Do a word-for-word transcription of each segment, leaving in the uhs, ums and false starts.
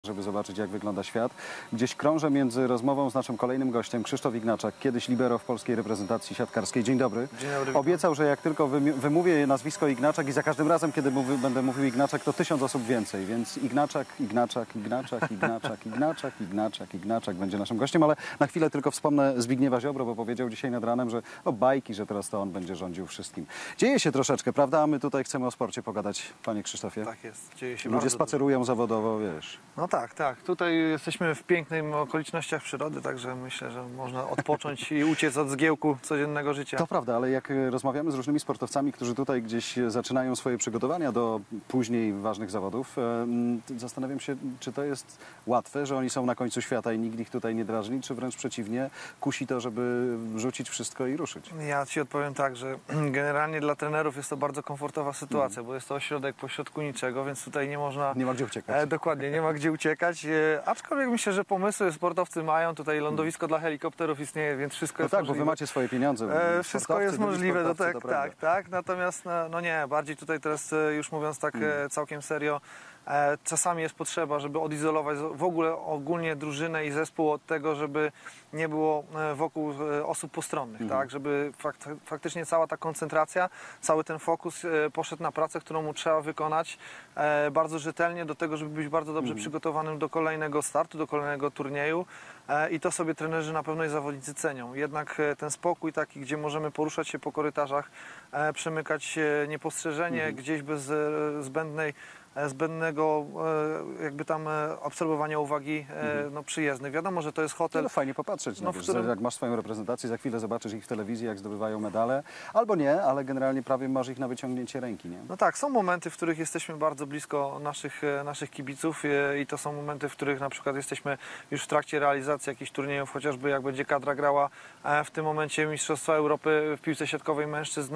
żeby zobaczyć, jak wygląda świat. Gdzieś krążę między rozmową z naszym kolejnym gościem, Krzysztof Ignaczak, kiedyś libero w polskiej reprezentacji siatkarskiej. Dzień dobry. Dzień dobry. Obiecał, że jak tylko wymówię nazwisko Ignaczak i za każdym razem, kiedy mówi, będę mówił Ignaczak, to tysiąc osób więcej. Więc Ignaczak, Ignaczak, Ignaczak, Ignaczak, Ignaczak, Ignaczak, Ignaczak będzie naszym gościem, ale na chwilę tylko wspomnę Zbigniewa Ziobro, bo powiedział dzisiaj nad ranem, że o bajki, że teraz to on będzie rządził wszystkim. Dzieje się troszeczkę, prawda? A my tutaj chcemy o sporcie pogadać, panie Krzysztofie. Tak jest, dzieje się Ludzie bardzo spacerują dużo. zawodowo, wiesz. No tak, tak. Tutaj jesteśmy w pięknych okolicznościach przyrody, także myślę, że można odpocząć i uciec od zgiełku codziennego życia. To prawda, ale jak rozmawiamy z różnymi sportowcami, którzy tutaj gdzieś zaczynają swoje przygotowania do później ważnych zawodów, zastanawiam się, czy to jest łatwe, że oni są na końcu świata i nikt ich tutaj nie drażni, czy wręcz przeciwnie, kusi to, żeby rzucić wszystko i ruszyć. Ja ci odpowiem tak, że generalnie dla trenerów jest to bardzo komfortowa sytuacja, mm. bo jest to ośrodek pośrodku niczego, więc tutaj nie można... Nie ma gdzie uciekać. E, dokładnie, nie ma gdzie uciekać, e, aczkolwiek myślę, że pomysły sportowcy mają, tutaj lądowisko mm. dla helikopterów istnieje, więc wszystko no jest tak, możliwe. bo wy macie swoje pieniądze. E, wszystko jest możliwe, no tak, tak, tak, natomiast no, no nie, bardziej tutaj teraz już mówiąc tak mm. całkiem serio, e, czasami jest potrzeba, żeby odizolować w ogóle ogólnie drużynę i zespół od tego, żeby nie było wokół osób postronnych, mm. tak, żeby fakt, faktycznie cała ta koncentracja, cały ten fokus e, poszedł na pracę, którą mu trzeba wykonać e, bardzo rzetelnie do tego, żeby być bardzo dobrze mm. przygotowanym do kolejnego startu, do kolejnego turnieju e, i to sobie trenerzy na pewno i zawodnicy cenią. Jednak e, ten spokój taki, gdzie możemy poruszać się po korytarzach, e, przemykać się niepostrzeżenie, mm. gdzieś bez e, zbędnej zbędnego jakby tam obserwowania uwagi mhm. no, przyjezdnych. Wiadomo, że to jest hotel. No fajnie popatrzeć, no, no, wiesz, którym... jak masz swoją reprezentację, za chwilę zobaczysz ich w telewizji, jak zdobywają medale, albo nie, ale generalnie prawie masz ich na wyciągnięcie ręki, nie? No tak, są momenty, w których jesteśmy bardzo blisko naszych, naszych kibiców i to są momenty, w których na przykład jesteśmy już w trakcie realizacji jakichś turniejów, chociażby jak będzie kadra grała w tym momencie Mistrzostwa Europy w piłce siatkowej mężczyzn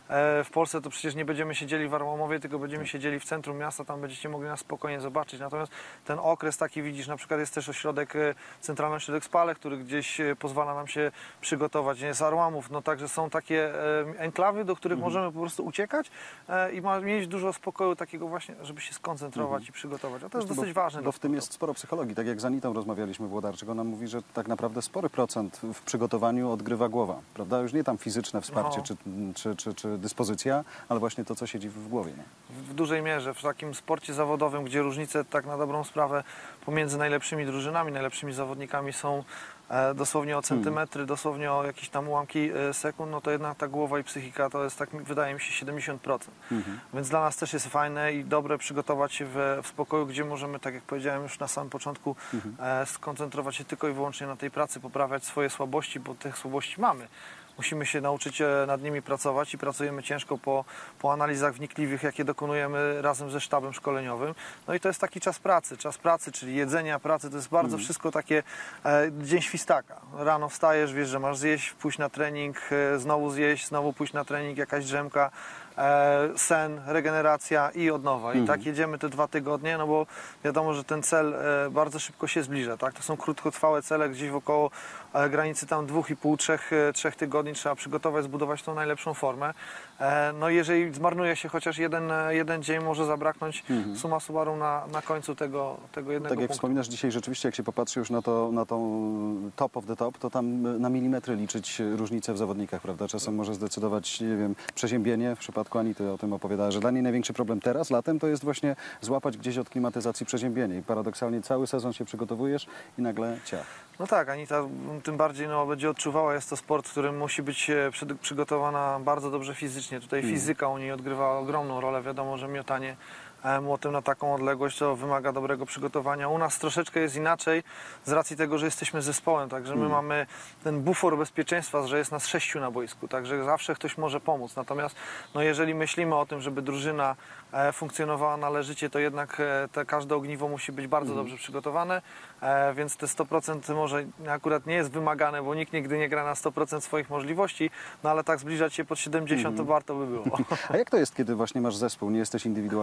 w Polsce, to przecież nie będziemy siedzieli w Arłamowie, tylko będziemy siedzieli w centrum miasta, tam będziecie mogli nas spokojnie zobaczyć. Natomiast ten okres taki widzisz, na przykład jest też ośrodek, centralny ośrodek Spale, który gdzieś pozwala nam się przygotować, nie jest Arłamów, no także są takie enklawy, do których mhm. możemy po prostu uciekać i ma, mieć dużo spokoju takiego właśnie, żeby się skoncentrować mhm. i przygotować. A to jest bo, dosyć ważne. Bo w tym jest sporo psychologii. Tak jak z Anitą rozmawialiśmy, Włodarczyk, ona mówi, że tak naprawdę spory procent w przygotowaniu odgrywa głowa, prawda? Już nie tam fizyczne wsparcie no. czy, czy, czy, czy dyspozycja, ale właśnie to, co siedzi w głowie. Nie? W dużej mierze. W takim sporcie zawodowym, gdzie różnice tak na dobrą sprawę pomiędzy najlepszymi drużynami, najlepszymi zawodnikami są e, dosłownie o centymetry, hmm. dosłownie o jakieś tam ułamki e, sekund, no to jednak ta głowa i psychika to jest, tak wydaje mi się, siedemdziesiąt procent. Hmm. Więc dla nas też jest fajne i dobre przygotować się w, w spokoju, gdzie możemy, tak jak powiedziałem już na samym początku, hmm. e, skoncentrować się tylko i wyłącznie na tej pracy, poprawiać swoje słabości, bo tych słabości mamy. Musimy się nauczyć nad nimi pracować i pracujemy ciężko po, po analizach wnikliwych, jakie dokonujemy razem ze sztabem szkoleniowym. No i to jest taki czas pracy. Czas pracy, czyli jedzenia, pracy, to jest bardzo mm. wszystko takie e, dzień świstaka. Rano wstajesz, wiesz, że masz zjeść, pójść na trening, e, znowu zjeść, znowu pójść na trening, jakaś drzemka, e, sen, regeneracja i od nowa. Mm. I tak jedziemy te dwa tygodnie, no bo wiadomo, że ten cel e, bardzo szybko się zbliża. Tak? To są krótkotrwałe cele, gdzieś wokoło e, granicy tam dwóch i pół, trzech, e, trzech tygodni trzeba przygotować, zbudować tą najlepszą formę. E, no i jeżeli zmarnuje się chociaż jeden, jeden dzień, może zabraknąć mm. summa summarum na, na końcu tego, tego jednego Tak jak punktu. wspominasz dzisiaj, rzeczywiście jak się popatrzy już na, to, na tą top of the top, to tam na milimetry liczyć różnice w zawodnikach, prawda? Czasem może zdecydować, nie wiem, przeziębienie. W przypadku Anity o tym opowiadała, że dla niej największy problem teraz, latem, to jest właśnie złapać gdzieś od klimatyzacji przeziębienie. I paradoksalnie cały sezon się przygotowujesz i nagle ciach. No tak, Anita tym bardziej no, będzie odczuwała, jest to sport, w którym musi być przygotowana bardzo dobrze fizycznie. Tutaj mm. fizyka u niej odgrywa ogromną rolę. Wiadomo, że miotanie młotem na taką odległość to wymaga dobrego przygotowania. U nas troszeczkę jest inaczej z racji tego, że jesteśmy zespołem, także my mm. mamy ten bufor bezpieczeństwa, że jest nas sześciu na boisku, także zawsze ktoś może pomóc. Natomiast no, jeżeli myślimy o tym, żeby drużyna e, funkcjonowała należycie, to jednak e, te, każde ogniwo musi być bardzo mm. dobrze przygotowane, e, więc te sto procent może akurat nie jest wymagane, bo nikt nigdy nie gra na sto procent swoich możliwości, no ale tak zbliżać się pod siedemdziesiąt mm. to warto by było. A jak to jest, kiedy właśnie masz zespół, nie jesteś indywidualistą,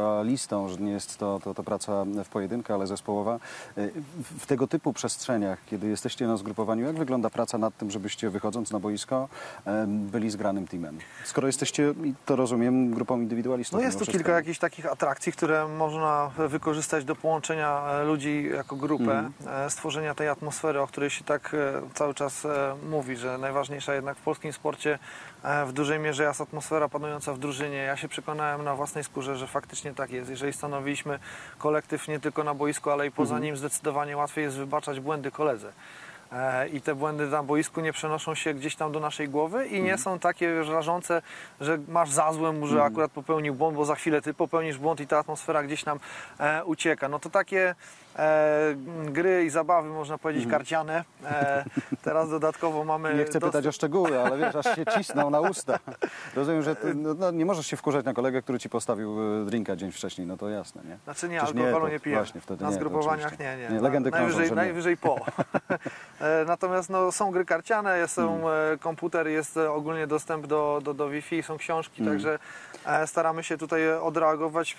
duelistą, że nie jest to, to, to praca w pojedynkę, ale zespołowa. W, w tego typu przestrzeniach, kiedy jesteście na zgrupowaniu, jak wygląda praca nad tym, żebyście wychodząc na boisko byli zgranym teamem? Skoro jesteście, i to rozumiem, grupą indywidualistów. No jest tu kilka jakichś takich atrakcji, które można wykorzystać do połączenia ludzi jako grupę, mm. stworzenia tej atmosfery, o której się tak cały czas mówi, że najważniejsza jednak w polskim sporcie w dużej mierze jest atmosfera panująca w drużynie. Ja się przekonałem na własnej skórze, że faktycznie tak jest. Jeżeli stanowiliśmy kolektyw nie tylko na boisku, ale i poza mm. nim, zdecydowanie łatwiej jest wybaczać błędy koledze. I te błędy na boisku nie przenoszą się gdzieś tam do naszej głowy i nie są takie rażące, że masz za złe mu, że akurat popełnił błąd, bo za chwilę ty popełnisz błąd i ta atmosfera gdzieś nam e, ucieka. No to takie e, gry i zabawy, można powiedzieć, mm. karciane. E, teraz dodatkowo mamy... Nie chcę dosyć... pytać o szczegóły, ale wiesz, aż się cisną na usta. Rozumiem, że ty, no, no, nie możesz się wkurzać na kolegę, który ci postawił drinka dzień wcześniej, no to jasne, nie? Znaczy nie, Przecież alkoholu nie, nie nie pijemy. Właśnie, wtedy na nie, zgrupowaniach nie, nie. nie. Legendy krążą, najwyżej, że nie. najwyżej po. Natomiast no, są gry karciane, są mm. komputer, jest ogólnie dostęp do, do, do Wi-Fi, są książki, mm. także staramy się tutaj odreagować,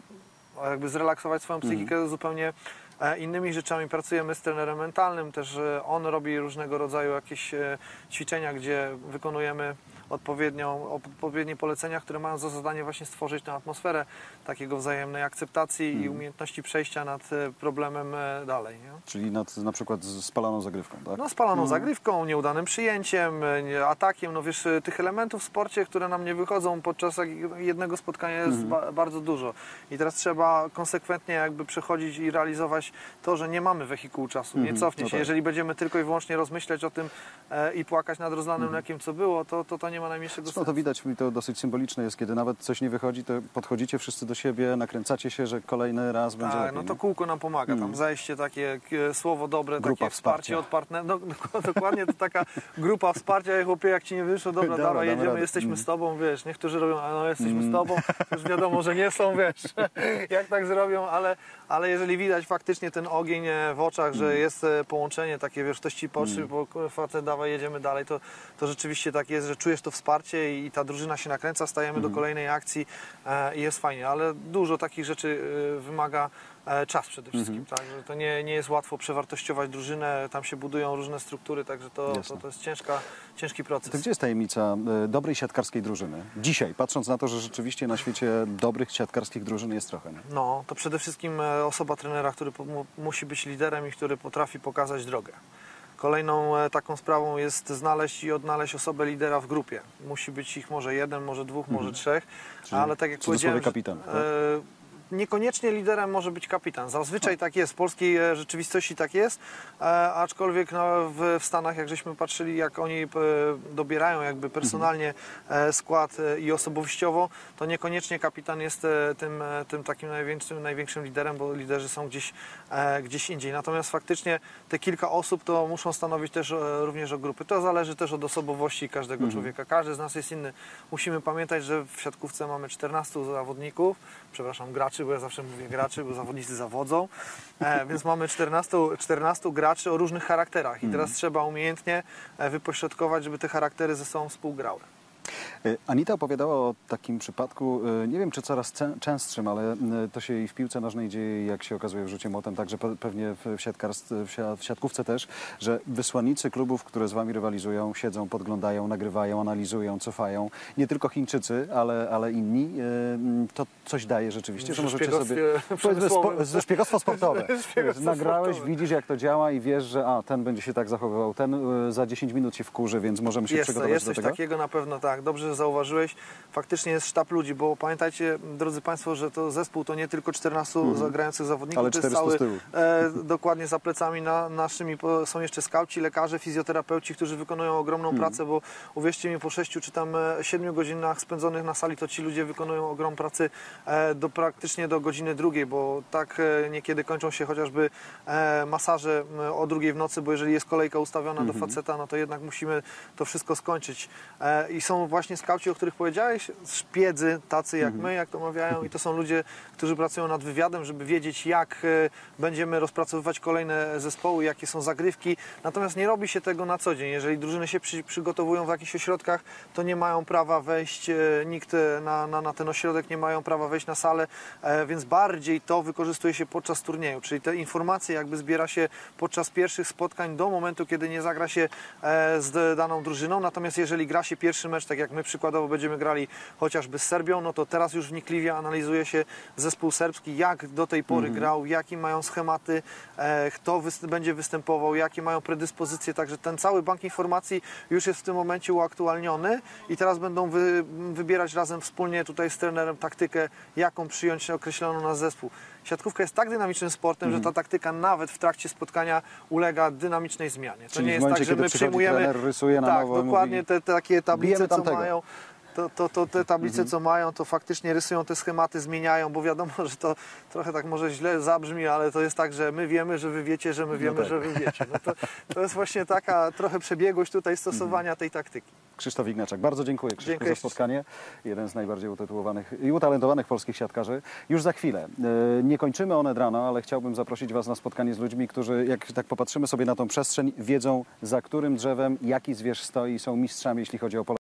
jakby zrelaksować swoją psychikę mm. zupełnie innymi rzeczami. Pracujemy z trenerem mentalnym, też on robi różnego rodzaju jakieś ćwiczenia, gdzie wykonujemy odpowiednią, odpowiednie polecenia, które mają za zadanie właśnie stworzyć tę atmosferę takiego wzajemnej akceptacji mm. i umiejętności przejścia nad problemem dalej. Nie? Czyli nad na przykład spaloną zagrywką, tak? No spaloną mm. zagrywką, nieudanym przyjęciem, atakiem, no wiesz, tych elementów w sporcie, które nam nie wychodzą podczas jednego spotkania jest mm. ba bardzo dużo. I teraz trzeba konsekwentnie jakby przechodzić i realizować to, że nie mamy wehikułu czasu, mm. nie cofnie no się. tak. Jeżeli będziemy tylko i wyłącznie rozmyślać o tym e, i płakać nad rozlanym mm. mlekiem, co było, to, to to nie ma najmniejszego sensu. No to widać, mi to dosyć symboliczne jest, kiedy nawet coś nie wychodzi, to podchodzicie wszyscy do siebie, nakręcacie się, że kolejny raz będzie tak, lepiej. no to nie? kółko nam pomaga, tam mm. zajście takie e, słowo dobre, Grupa takie wsparcie wsparcia. od partnera, no, no, dokładnie to taka grupa wsparcia, jak chłopie, jak ci nie wyszło, dobra, Dobra, dawaj, damy jedziemy, radę. jesteśmy mm. z tobą, wiesz, niektórzy robią, a no jesteśmy Mm. z tobą, już wiadomo, że nie są, wiesz, jak tak zrobią, ale, ale jeżeli widać faktycznie ten ogień w oczach, że Mm. jest połączenie takie, wiesz, ktoś ci poczy, bo facet, dawaj, jedziemy dalej, to, to rzeczywiście tak jest, że czujesz to wsparcie i ta drużyna się nakręca, stajemy Mm. do kolejnej akcji e, i jest fajnie, ale dużo takich rzeczy e, wymaga e, czas przede wszystkim, Mm. tak, że to nie, nie jest łatwo przewartościować drużynę, tam się budują różne struktury, także to, to, to jest ciężka, ciężki proces. To gdzie jest tajemnica e, dobrej siatkarskiej drużyny? Dzisiaj, patrząc na to, że rzeczywiście na świecie dobrych siatkarskich drużyn jest trochę, nie? No, to przede wszystkim e, osoba trenera, który po, mu, musi być liderem i który potrafi pokazać drogę. Kolejną e, taką sprawą jest znaleźć i odnaleźć osobę lidera w grupie. Musi być ich może jeden, może dwóch, Mhm. może trzech, Czyli ale tak jak w cudzysłowie powiedziałem, kapitan, że, tak? e, niekoniecznie liderem może być kapitan. Zazwyczaj tak jest, w polskiej e, rzeczywistości tak jest, e, aczkolwiek no, w, w Stanach, jak żeśmy patrzyli, jak oni e, dobierają jakby personalnie e, skład e, i osobowościowo, to niekoniecznie kapitan jest e, tym, e, tym takim największym, największym liderem, bo liderzy są gdzieś, e, gdzieś indziej. Natomiast faktycznie te kilka osób to muszą stanowić też e, również o grupy. To zależy też od osobowości każdego Mhm. człowieka. Każdy z nas jest inny. Musimy pamiętać, że w siatkówce mamy czternastu zawodników, przepraszam, graczy, bo ja zawsze mówię graczy, bo zawodnicy zawodzą, e, więc mamy czternastu, czternastu graczy o różnych charakterach i teraz Mhm. trzeba umiejętnie e, wypośrodkować, żeby te charaktery ze sobą współgrały. Anita opowiadała o takim przypadku, nie wiem czy coraz częstszym, ale to się i w piłce nożnej dzieje, jak się okazuje w rzucie młotem, także pewnie w, siatkarstw, w siatkówce też, że wysłannicy klubów, które z wami rywalizują, siedzą, podglądają, nagrywają, analizują, cofają. Nie tylko Chińczycy, ale, ale inni. To coś daje rzeczywiście, że możecie sobie... Powiedzmy, spo, szpiegostwo sportowe. Szpiegostwo Nagrałeś, sportowe. widzisz jak to działa i wiesz, że a, ten będzie się tak zachowywał, ten za dziesięć minut się wkurzy, więc możemy się jest, przygotować jest do coś tego. takiego na pewno, tak. Dobrze, że zauważyłeś. Faktycznie jest sztab ludzi, bo pamiętajcie, drodzy Państwo, że to zespół to nie tylko czternastu Mhm. zagrających zawodników, Ale to jest czterysta cały, z tyłu. e, dokładnie za plecami na, naszymi po- są jeszcze skauci, lekarze, fizjoterapeuci, którzy wykonują ogromną Mhm. pracę, bo uwierzcie mi, po sześciu czy tam e, siedmiu godzinach spędzonych na sali, to ci ludzie wykonują ogrom pracy e, do praktycznie do godziny drugiej, bo tak e, niekiedy kończą się chociażby e, masaże e, o drugiej w nocy, bo jeżeli jest kolejka ustawiona Mhm. do faceta, no to jednak musimy to wszystko skończyć. E, I są właśnie skauci, o których powiedziałeś, szpiedzy, tacy jak Mhm. my, jak to mawiają, i to są ludzie, którzy pracują nad wywiadem, żeby wiedzieć, jak e, będziemy rozpracowywać kolejne zespoły, jakie są zagrywki. Natomiast nie robi się tego na co dzień. Jeżeli drużyny się przy, przygotowują w jakichś ośrodkach, to nie mają prawa wejść, e, nikt e, na, na, na ten ośrodek nie mają prawa wejść na salę, e, więc bardziej to wykorzystuje się podczas turnieju, czyli te informacje jakby zbiera się podczas pierwszych spotkań do momentu, kiedy nie zagra się e, z daną drużyną. Natomiast jeżeli gra się pierwszy mecz, tak jak my przykładowo będziemy grali chociażby z Serbią, no to teraz już wnikliwie analizuje się zespół serbski, jak do tej pory Mhm. grał, jakie mają schematy, e, kto wys- będzie występował, jakie mają predyspozycje, także ten cały bank informacji już jest w tym momencie uaktualniony i teraz będą wy, wybierać razem wspólnie tutaj z trenerem taktykę, jaką przyjąć określoną na zespół. Siatkówka jest tak dynamicznym sportem, Mhm. że ta taktyka nawet w trakcie spotkania ulega dynamicznej zmianie. To Czyli nie w jest momencie, tak, że kiedy my przychodzi przyjmujemy trener, rysuje na tak, nowo i dokładnie mówi, te, te takie tablice, bijemy co tamtego. mają. To, to, to te tablice, Mhm. co mają, to faktycznie rysują te schematy, zmieniają, bo wiadomo, że to trochę tak może źle zabrzmi, ale to jest tak, że my wiemy, że wy wiecie, że my wiemy, tak. że wy wiecie. No to, to jest właśnie taka trochę przebiegłość tutaj stosowania tej taktyki. Krzysztof Ignaczak. Bardzo dziękuję, Krzysztof, Dziękuję. za spotkanie. Jeden z najbardziej utytułowanych i utalentowanych polskich siatkarzy. Już za chwilę. E, Nie kończymy One rano, ale chciałbym zaprosić Was na spotkanie z ludźmi, którzy, jak tak popatrzymy sobie na tą przestrzeń, wiedzą, za którym drzewem jaki zwierz stoi i są mistrzami, jeśli chodzi o pole.